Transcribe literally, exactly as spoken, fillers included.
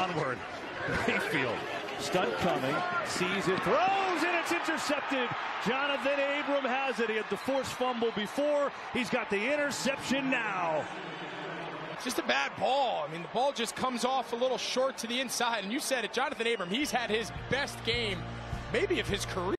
onward. Mayfield, stunt coming, sees it, throws, and it's intercepted. Johnathan Abram has it. He had the forced fumble before. He's got the interception now. It's just a bad ball. I mean, the ball just comes off a little short to the inside. And you said it, Johnathan Abram, he's had his best game, maybe of his career.